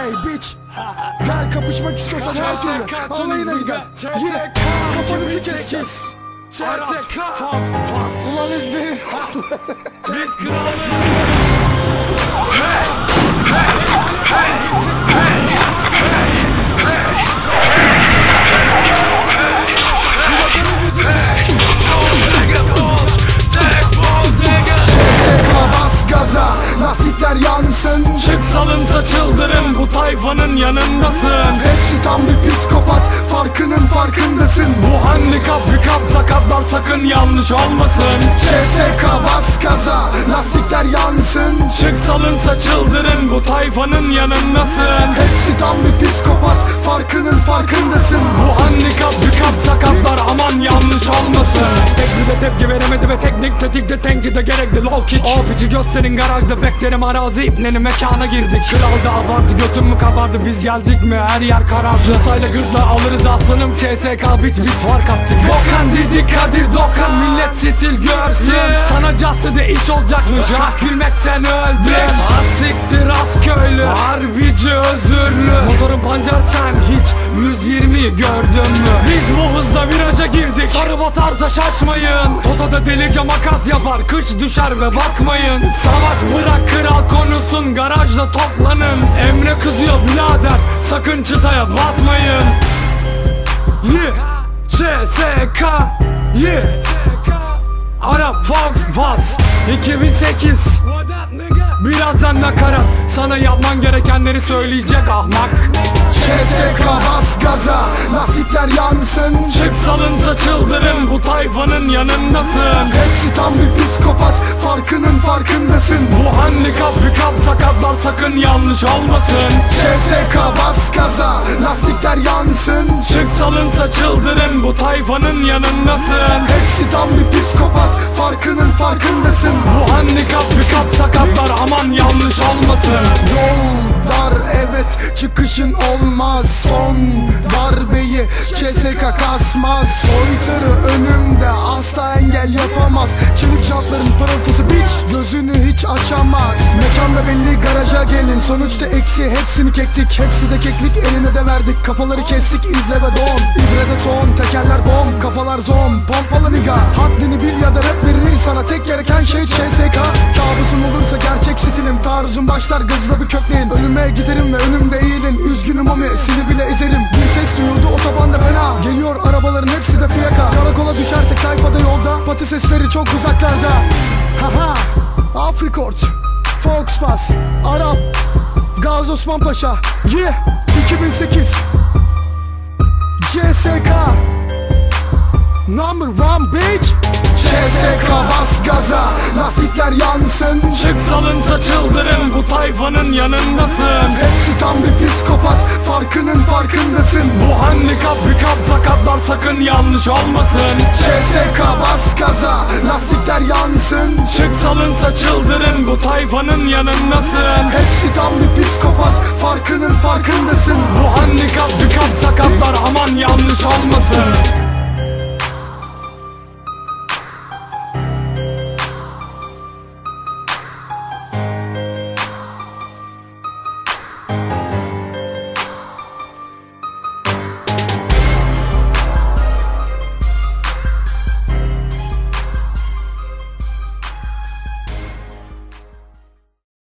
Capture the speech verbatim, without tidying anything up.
Hey bitch, gel kapışmak istiyorsan her türlü alayına gel. Yine kafanızı keseceğiz. Ulan indi. Biz kralları. Hey, hey, hey, hey, hey, lastikler yansın. Çık salınsa çıldırın, bu tayfanın yanındasın. Hepsi tam bir psikopat, farkının farkındasın. Bu handikap pikap sakatlar, sakın yanlış olmasın. C S K bas gaza, lastikler yansın. Çık salınsa çıldırın, bu tayfanın yanındasın. Hepsi tam bir psikopat, farkının farkındasın. Bu handikap pikap sakatlar, aman yanlış olmasın. Tekli de tepki veremedi ve teknik tetikte tenkide gerekli low kick. O piçi gösterin garajda beklerim, arazi ipnenin mekana girdik. Kralda abartı, götüm mü kabardı, biz geldik mi her yer karardı. Yatayla gırtla alırız aslanım, C S K biç biz fark attık. Dokan dedi Kadir Dokan, millet stil görsün. Sana castede iş olacakmış, ha gülmekten öldüm. Az siktir az köylü, harbici özürlü. Motorun pancar sen hiç yüz yirmi gördün mü? Biz bu hızda viraja girdik, sarı basarsa şaşmayın. Toto'da delice makas yapar, kıç düşer ve bakmayın. Savaş bırak kral konusun, garajda toplanın. Emre kızıyor birader, sakın çıtaya basmayın. Yeah, C S K, yeah. Arap Fox Bas iki bin sekiz. Birazdan nakarat, sana yapman gerekenleri söyleyecek ahmak. C S K bas gaza, lastikler yansın. Çık salınsa çıldırın, bu tayfanın yanındasın. Hepsi tam bir psikopat, farkının farkındasın. Bu handikap pikap sakatlar, sakın yanlış olmasın. C S K bas gaza, lastikler yansın. Çık salınsa çıldırın, bu tayfanın yanındasın. Hepsi tam bir psikopat, farkının farkındasın. Bu handikap pikap sakatlar, aman yanlış olmasın. Yol dar evet, çıkışın olmaz. Son darbeyi C S K kasmaz. Soytarı önümde asla engel yapamaz. Çelik jantların parıltısı biç, gözünü hiç açamaz. Mekanda belli, garaja gelin, sonuçta eksi. Hepsini kektik, hepsi de keklik, eline de verdik. Kafaları kestik, izle ve don. İbrede son, tekerler bom, kafalar zom. Pompalı niga, haddini bil ya da rap verir sana. Tek gereken şey C S K. Kabusun olursa gerçek stilim, taarruzun başlar gızla bir kökleyin. Önüme giderim ve önümde eğilin. Üzgünüm ami, seni bile ezerim. Bir ses duyuldu otobanda fena. Geliyor arabaların hepsi de fiyaka. Karakola düşersek tayfada yolda, pati sesleri çok uzaklarda. Haha, Afrikort, Fox Pass, Arap, Gazi Osman Paşa. Yeah, iki bin sekiz C S K Number one bitch. C S K bas gaza, lastikler yansın. Çık salınsa çıldırın, bu tayfanın yanındasın. Hepsi tam bir psikopat, farkının farkındasın. Bu handikap pikap sakatlar, sakın yanlış olmasın. C S K bas gaza, lastikler yansın. Çık salınsa çıldırın, bu tayfanın yanındasın. Hepsi tam bir psikopat, farkının farkındasın. Bu handikap pikap sakatlar, aman yanlış olmasın.